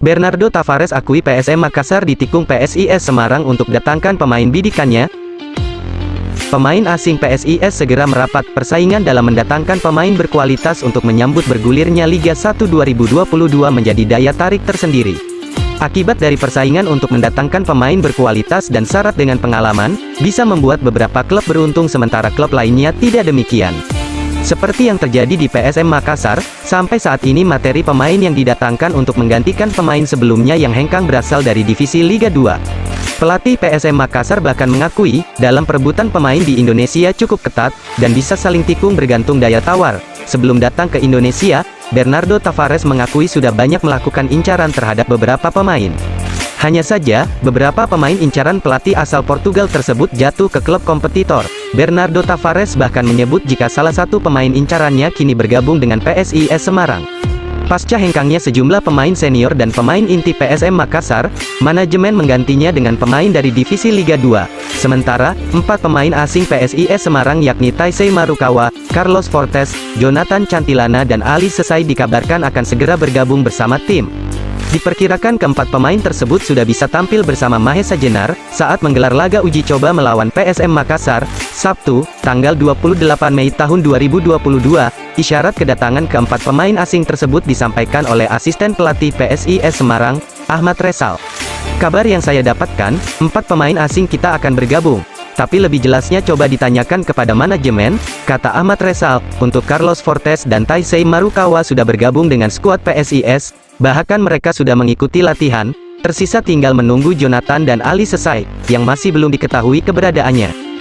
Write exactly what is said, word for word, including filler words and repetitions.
Bernardo Tavares akui P S M Makassar ditikung P S I S Semarang untuk datangkan pemain bidikannya. Pemain asing P S I S segera merapat persaingan dalam mendatangkan pemain berkualitas untuk menyambut bergulirnya Liga satu dua ribu dua puluh dua menjadi daya tarik tersendiri. Akibat dari persaingan untuk mendatangkan pemain berkualitas dan syarat dengan pengalaman, bisa membuat beberapa klub beruntung sementara klub lainnya tidak demikian. Seperti yang terjadi di P S M Makassar, sampai saat ini materi pemain yang didatangkan untuk menggantikan pemain sebelumnya yang hengkang berasal dari divisi Liga dua. Pelatih P S M Makassar bahkan mengakui, dalam perebutan pemain di Indonesia cukup ketat, dan bisa saling tikung bergantung daya tawar. Sebelum datang ke Indonesia, Bernardo Tavares mengakui sudah banyak melakukan incaran terhadap beberapa pemain. Hanya saja, beberapa pemain incaran pelatih asal Portugal tersebut jatuh ke klub kompetitor. Bernardo Tavares bahkan menyebut jika salah satu pemain incarannya kini bergabung dengan P S I S Semarang. Pasca hengkangnya sejumlah pemain senior dan pemain inti P S M Makassar, manajemen menggantinya dengan pemain dari divisi Liga dua. Sementara, empat pemain asing P S I S Semarang yakni Taisei Marukawa, Carlos Fortes, Jonathan Cantilana dan Ali Sesai dikabarkan akan segera bergabung bersama tim. Diperkirakan keempat pemain tersebut sudah bisa tampil bersama Mahesa Jenar, saat menggelar laga uji coba melawan P S M Makassar, Sabtu, tanggal dua puluh delapan Mei tahun dua ribu dua puluh dua. Isyarat kedatangan keempat pemain asing tersebut disampaikan oleh asisten pelatih P S I S Semarang, Ahmad Resal. Kabar yang saya dapatkan, empat pemain asing kita akan bergabung. Tapi lebih jelasnya coba ditanyakan kepada manajemen, kata Ahmad Resal. Untuk Carlos Fortes dan Taisei Marukawa sudah bergabung dengan skuad P S I S, bahkan mereka sudah mengikuti latihan, tersisa tinggal menunggu Jonathan dan Ali Sesai, yang masih belum diketahui keberadaannya.